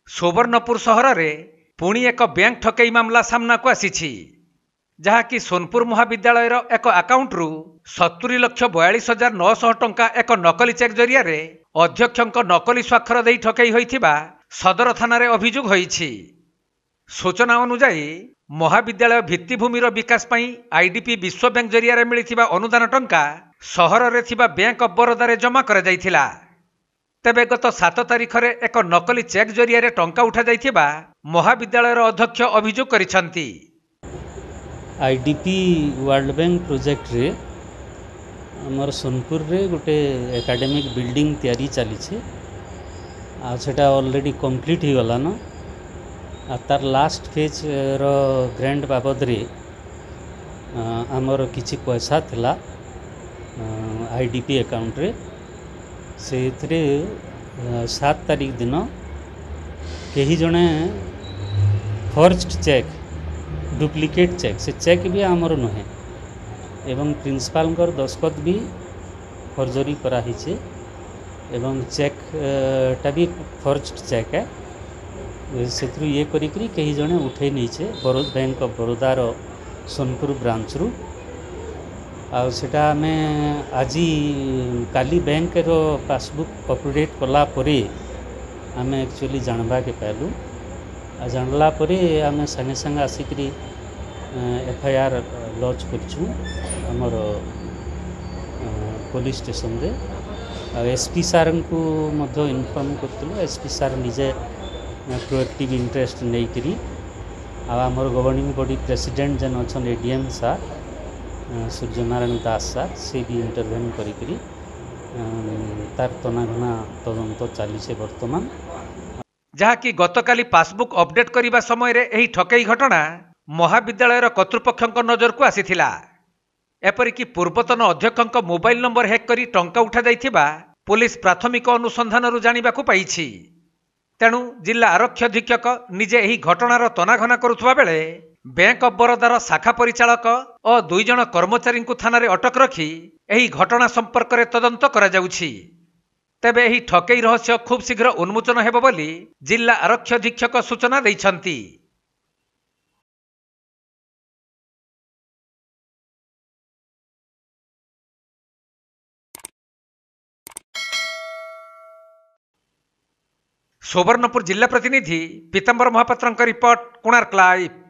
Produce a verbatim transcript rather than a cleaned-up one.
सुवर्णपुर सहर में पुणी एक बैंक ठकई मामला सामना को आसी जहाँकि सोनपुर महाविद्यालय एक आकाउंट रु सत्तरी लक्ष बयालीस हजार नौश टंका एक नकली चेक जरिया अध्यक्ष नकली स्वाक्षर दे ठकई होइथिबा सदर थाना अभियोग होइछि। सूचना अनुसार महाविद्यालय भित्तिभूमिर विकास पई आईडीपी विश्व बैंक जरिया मिलिथिबा अनुदान टंका सहर रे थिबा बैंक ऑफ बरोदा रे जमा करा जाइथिला। तेबे गत सात तारिख रे एक नकली चेक जरिया टंका उठा जाइथिबा महाविद्यालय अध्यक्ष अभियोग करिसंती। आईडीपी वर्ल्ड बैंक प्रोजेक्ट रे हमर सोनपुर रे गोटे एकेडमिक बिल्डिंग तैयारी चली छे आ सेटा ऑलरेडी कंप्लीट ही गला न आ तार लास्ट फेज रो ग्रांट बाबद रे हमर किछि पैसा थिला आईडीपी अकाउंट रे से थरे सात तारीख दिन कहीं जड़े फर्स्ट चेक डुप्लिकेट चेक से चेक भी आमर नुहे एवं प्रिंसिपाल दस्खत भी फर्जरी कराही एवं चेक टा भी फर्स्ट चेक है से ये करी कहीं जड़े उठे नहीं बरोद बैंक ऑफ बरोदार सोनपुर ब्रांच रु आ सेटा हमें आज काली बैंक रो पासबुक अपडेट कला परे हमें एक्चुअली जानवा के पालु आ जानला परे हमें संगे संगे आसिकरी एफआईआर लॉन्च करछु हमर पुलिस स्टेशन रे एसपी सार को मध्य इनफॉर्म करथिलु। एसपी सार निजे प्रोएक्टिव इंटरेस्ट नहीं करी आमर गवर्निंग बॉडी प्रेसिडेंट जन अच्छा एडीएम सार सूर्यनारायण दास सार से भी इंटरवेन करी तार तनाघना तदंत चली बर्तमान जहाँकि गतकाली पासबुक अपडेट करने समय रे एही ठकई घटना महाविद्यालय कर्तृपक्ष नजर को आसीथिला। एपरिकी पूर्वतन अध्यक्ष मोबाइल नंबर हैक करी टंका उठा जाइथिबा पुलिस प्राथमिक अनुसंधान जानिबा को पाइछि। तेणु जिला आरक्षी अधीक्षक निजे एही घटनार तनाघना करुथुबा बेले बैंक ऑफ बरोदार शाखा परिचालक और दुई जन कर्मचारी को थाना रे अटक रखी एही घटना संपर्क में तदंत करा जाउछि। तेबे एही ठकई रहस्य खूब शीघ्र उन्मोचन हेबो बोली जिला आरक्षी अधीक्षक सूचना दैछंती। सुवर्णपुर जिला प्रतिनिधि पीतांबर महापात्र रिपोर्ट, कोणार्क लाइव।